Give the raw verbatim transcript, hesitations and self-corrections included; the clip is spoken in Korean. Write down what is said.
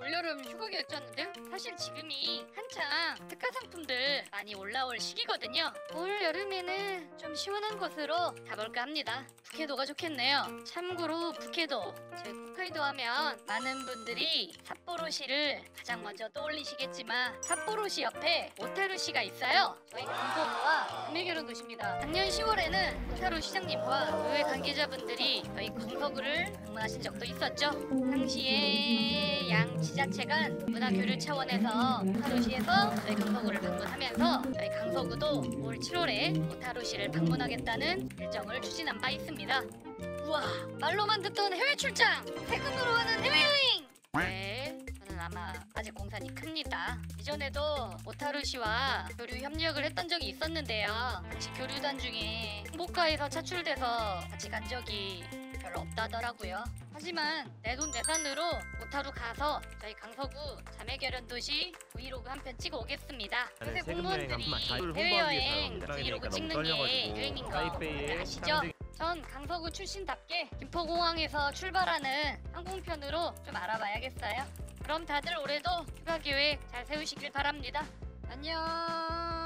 올여름 휴가 계획 짰는데 사실 지금이 한창 특가 상품들 많이 올라올 시기거든요. 올 여름에는 좀 시원한 곳으로 가볼까 합니다. 북해도가 좋겠네요. 참고로 북해도, 제 홋카이도 하면 많은 분들이 삿포로시를 가장 먼저 떠올리시겠지만 삿포로시 옆에 오타루시가 있어요. 저희 강서구와 금해결혼 도시입니다. 작년 시월에는 오타루 시장님과 의회 관계자분들이 저희 강서구를 방문하신 적도 있었죠. 당시에 양 지자체간 문화교류 차원에서 오타루시에서 저희 강서구를 방문하면서 저희 강서구도 올 칠월에 오타루시를 방문하겠다는 일정을 추진한 바 있습니다. 우와, 말로만 듣던 해외 출장! 세금으로 하는 해외여행! 네, 저는 아마 아직 공산이 큽니다. 이전에도 오타루시와 교류 협력을 했던 적이 있었는데요. 같이 교류단 중에 홍보과에서 차출돼서 같이 간 적이 별로 없다더라고요. 하지만 내돈내산으로 오타루 가서 저희 강서구 자매결연 도시 브이로그 한 편 찍어 오겠습니다. 요새 공무원들이 해외여행 브이로그 찍는 게 유행인 거 아시죠? 전 강서구 출신답게 김포공항에서 출발하는 항공편으로 좀 알아봐야겠어요. 그럼 다들 올해도 휴가 계획 잘 세우시길 바랍니다. 안녕.